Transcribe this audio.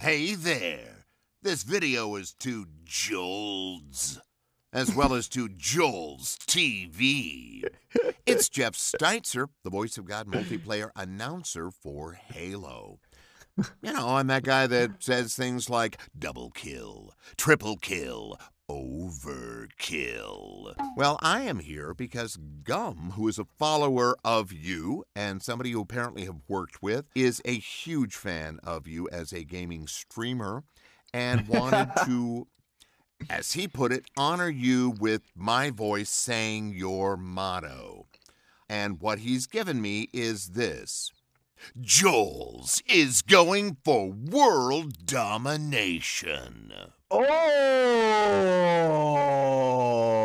Hey there! This video is to Jollz, as well as to Jollztv. It's Jeff Steitzer, the voice of God multiplayer announcer for Halo. You know, I'm that guy that says things like double kill, triple kill, overkill. Well, I am here because Gum, who is a follower of you and somebody you apparently have worked with, is a huge fan of you as a gaming streamer and wanted to, as he put it, honor you with my voice saying your motto. And what he's given me is this: Jollz is going for World Domination. Oh!